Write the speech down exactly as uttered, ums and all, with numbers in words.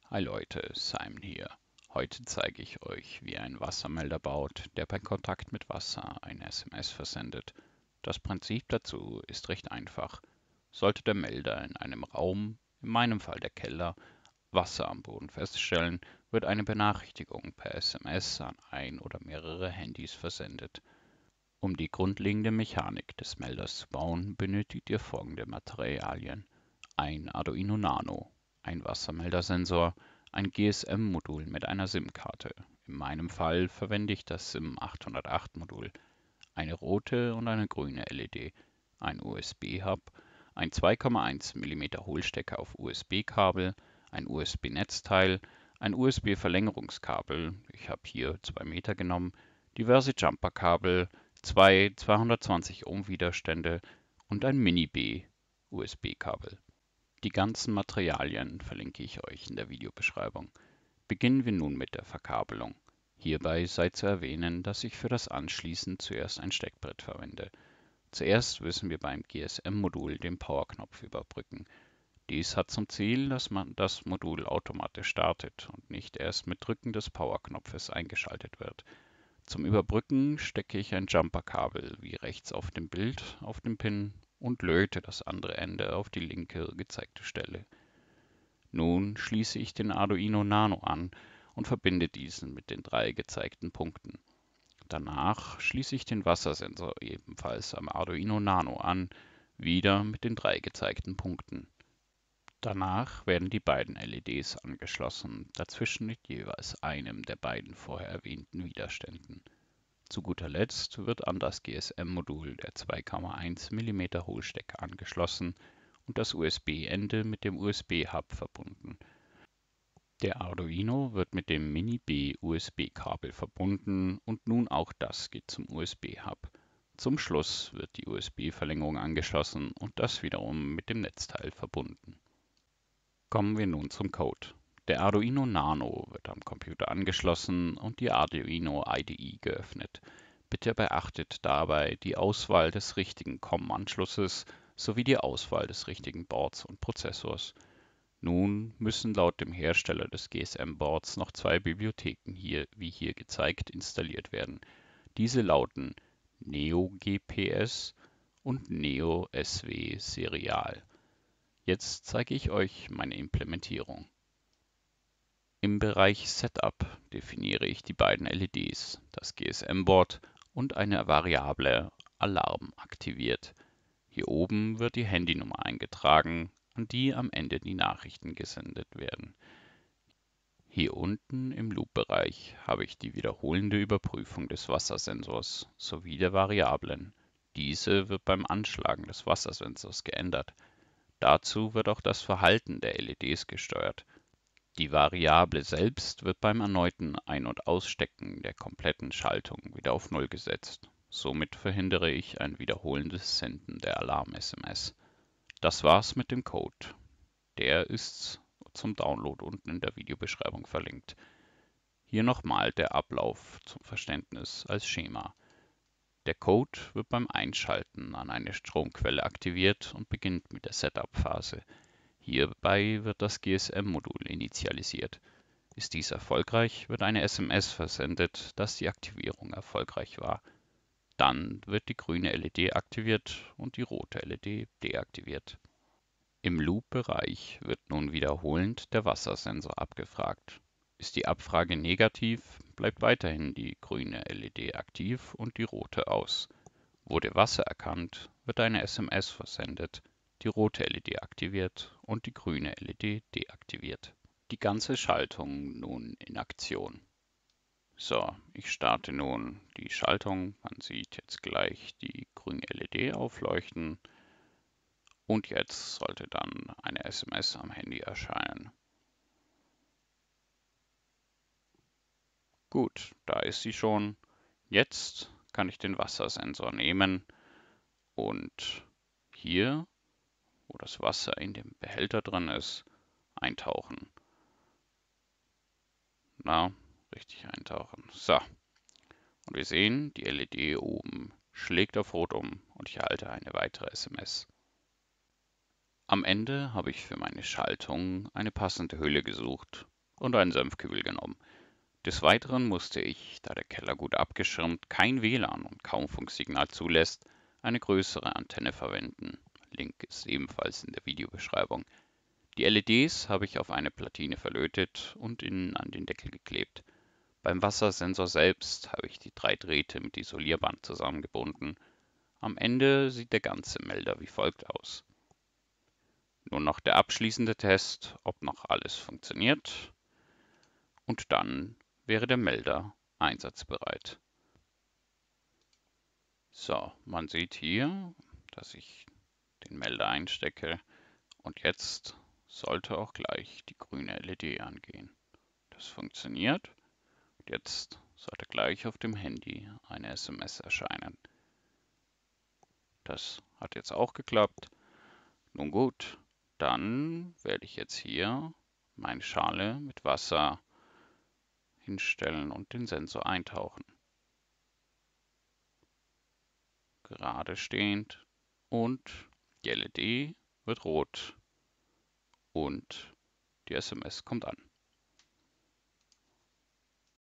Hi Leute, Simon hier. Heute zeige ich euch, wie ihr einen Wassermelder baut, der bei Kontakt mit Wasser eine S M S versendet. Das Prinzip dazu ist recht einfach. Sollte der Melder in einem Raum, in meinem Fall der Keller, Wasser am Boden feststellen, wird eine Benachrichtigung per S M S an ein oder mehrere Handys versendet. Um die grundlegende Mechanik des Melders zu bauen, benötigt ihr folgende Materialien: ein Arduino Nano, ein Wassermeldersensor, ein G S M-Modul mit einer SIM-Karte. In meinem Fall verwende ich das SIM achthundertacht-Modul, eine rote und eine grüne L E D, ein U S B-Hub, ein zwei Komma eins Millimeter Hohlstecker auf U S B-Kabel, ein U S B-Netzteil, ein U S B-Verlängerungskabel, ich habe hier zwei Meter genommen, diverse Jumperkabel, zwei zweihundertzwanzig Ohm Widerstände und ein Mini-B-U S B-Kabel. Die ganzen Materialien verlinke ich euch in der Videobeschreibung. Beginnen wir nun mit der Verkabelung. Hierbei sei zu erwähnen, dass ich für das Anschließen zuerst ein Steckbrett verwende. Zuerst müssen wir beim G S M-Modul den Powerknopf überbrücken. Dies hat zum Ziel, dass man das Modul automatisch startet und nicht erst mit Drücken des Powerknopfes eingeschaltet wird. Zum Überbrücken stecke ich ein Jumperkabel, wie rechts auf dem Bild, auf den Pin und löte das andere Ende auf die linke gezeigte Stelle. Nun schließe ich den Arduino Nano an und verbinde diesen mit den drei gezeigten Punkten. Danach schließe ich den Wassersensor ebenfalls am Arduino Nano an, wieder mit den drei gezeigten Punkten. Danach werden die beiden L E Ds angeschlossen, dazwischen mit jeweils einem der beiden vorher erwähnten Widerständen. Zu guter Letzt wird an das G S M-Modul der zwei Komma eins Millimeter Hohlstecker angeschlossen und das U S B-Ende mit dem U S B-Hub verbunden. Der Arduino wird mit dem Mini-B-U S B-Kabel verbunden und nun auch das geht zum U S B-Hub. Zum Schluss wird die U S B-Verlängerung angeschlossen und das wiederum mit dem Netzteil verbunden. Kommen wir nun zum Code. Der Arduino Nano wird am Computer angeschlossen und die Arduino I D E geöffnet. Bitte beachtet dabei die Auswahl des richtigen C O M-Anschlusses sowie die Auswahl des richtigen Boards und Prozessors. Nun müssen laut dem Hersteller des G S M-Boards noch zwei Bibliotheken hier, wie hier gezeigt, installiert werden. Diese lauten NeoGPS und NeoSW Serial. Jetzt zeige ich euch meine Implementierung. Im Bereich Setup definiere ich die beiden L E Ds, das G S M-Board und eine Variable Alarm aktiviert. Hier oben wird die Handynummer eingetragen, an die am Ende die Nachrichten gesendet werden. Hier unten im Loop-Bereich habe ich die wiederholende Überprüfung des Wassersensors sowie der Variablen. Diese wird beim Anschlagen des Wassersensors geändert. Dazu wird auch das Verhalten der L E Ds gesteuert. Die Variable selbst wird beim erneuten Ein- und Ausstecken der kompletten Schaltung wieder auf Null gesetzt. Somit verhindere ich ein wiederholendes Senden der Alarm-S M S. Das war's mit dem Code. Der ist zum Download unten in der Videobeschreibung verlinkt. Hier nochmal der Ablauf zum Verständnis als Schema. Der Code wird beim Einschalten an eine Stromquelle aktiviert und beginnt mit der Setup-Phase. Hierbei wird das G S M-Modul initialisiert. Ist dies erfolgreich, wird eine S M S versendet, dass die Aktivierung erfolgreich war. Dann wird die grüne L E D aktiviert und die rote L E D deaktiviert. Im Loop-Bereich wird nun wiederholend der Wassersensor abgefragt. Ist die Abfrage negativ, bleibt weiterhin die grüne L E D aktiv und die rote aus. Wurde Wasser erkannt, wird eine S M S versendet, die rote L E D aktiviert und die grüne L E D deaktiviert. Die ganze Schaltung nun in Aktion. So, ich starte nun die Schaltung. Man sieht jetzt gleich die grüne L E D aufleuchten. Und jetzt sollte dann eine S M S am Handy erscheinen. Gut, da ist sie schon. Jetzt kann ich den Wassersensor nehmen und hier, wo das Wasser in dem Behälter drin ist, eintauchen. Na, richtig eintauchen. So, und wir sehen, die L E D oben schlägt auf Rot um und ich erhalte eine weitere S M S. Am Ende habe ich für meine Schaltung eine passende Hülle gesucht. und einen Senfkübel genommen. Des Weiteren musste ich, da der Keller gut abgeschirmt, kein W L A N und kaum Funksignal zulässt, eine größere Antenne verwenden. Link ist ebenfalls in der Videobeschreibung. Die L E Ds habe ich auf eine Platine verlötet und innen an den Deckel geklebt. Beim Wassersensor selbst habe ich die drei Drähte mit Isolierband zusammengebunden. Am Ende sieht der ganze Melder wie folgt aus. Nun noch der abschließende Test, ob noch alles funktioniert. Und dann wäre der Melder einsatzbereit. So, man sieht hier, dass ich den Melder einstecke und jetzt sollte auch gleich die grüne L E D angehen. Das funktioniert. Jetzt sollte gleich auf dem Handy eine S M S erscheinen. Das hat jetzt auch geklappt. Nun gut, dann werde ich jetzt hier meine Schale mit Wasser hinstellen und den Sensor eintauchen. Gerade stehend und die L E D wird rot und die S M S kommt an.